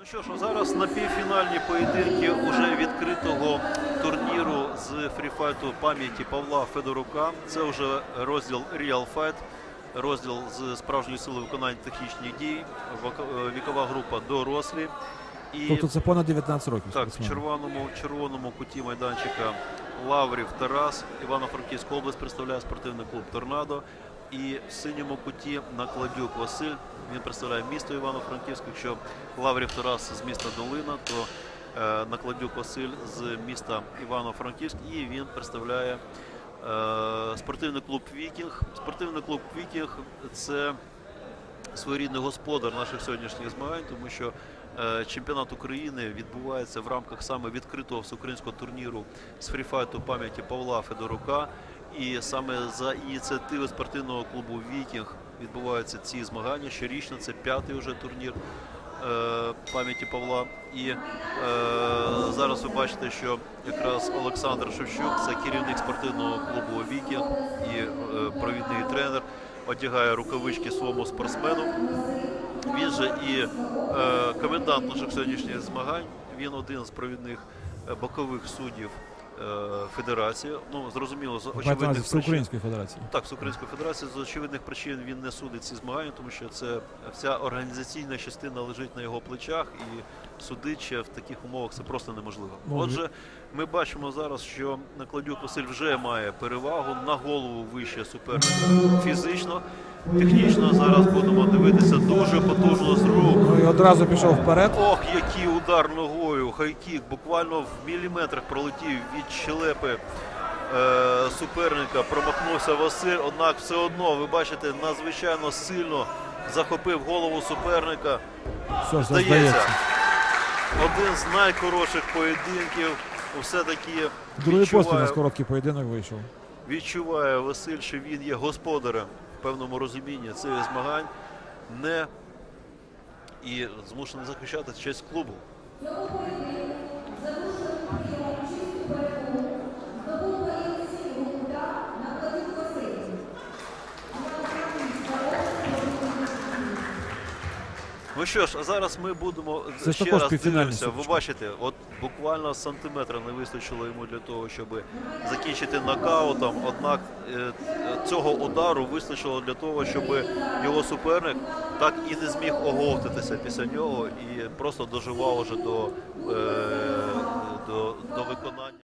Ну що ж, зараз на півфінальні поєдинки уже відкритого турніру з фріфайту пам'яті Павла Федорука. Це вже розділ Real Fight, розділ з справжньої сили виконання технічних дій, вікова група дорослі. І тобто це понад 19 років. так, в червоному куті майданчика Лаврів Тарас, Івано-Франківська область представляє спортивний клуб «Торнадо». І в синьому куті Накладюк Василь, він представляє місто Івано-Франківськ. Якщо Лаврів Тарас з міста Долина, то Накладюк Василь з міста Івано-Франківськ, і він представляє спортивний клуб «Вікінг». Спортивний клуб «Вікінг» – це своєрідний господар наших сьогоднішніх змагань, тому що чемпіонат України відбувається в рамках саме відкритого всеукраїнського турніру з фріфайту пам'яті Павла Федорука. І саме за ініціативи спортивного клубу «Вікінг» відбуваються ці змагання. Щорічно це 5-й вже турнір пам'яті Павла. І зараз ви бачите, що якраз Олександр Шевчук, це керівник спортивного клубу «Вікінг» і провідний тренер, одягає рукавички своєму спортсмену. Він же і комендант наших сьогоднішніх змагань, він один з провідних бокових суддів федерації. Ну, зрозуміло, з очевидних Всеукраїнської федерації. Так, Всеукраїнської федерації. З очевидних причин він не судить ці змагання, тому що це вся організаційна частина лежить на його плечах, і судити ще в таких умовах це просто неможливо. Отже, ми бачимо зараз, що Накладюк Василь вже має перевагу, на голову вище суперника фізично. Технічно зараз будемо дивитися дуже потужно з рук. Ну і одразу пішов вперед. Ох, який удар ногою, хайкік, буквально в міліметрах пролетів від щелепи суперника, промахнувся Василь, однак все одно, ви бачите, надзвичайно сильно захопив голову суперника. Все, здається, один з найкоротших поєдинків, все-таки другий поспіль на короткий поєдинок вийшов. Відчуває Василь, що він є господарем в певному розумінні цих змагань, і змушений захищати честь клубу. Ну що ж, а зараз ми будемо ще раз дивитися. Ви бачите, от буквально сантиметра не вистачило йому для того, щоб закінчити нокаутом. Однак цього удару вистачило для того, щоб його суперник так і не зміг оговтатися після нього і просто доживав уже до виконання.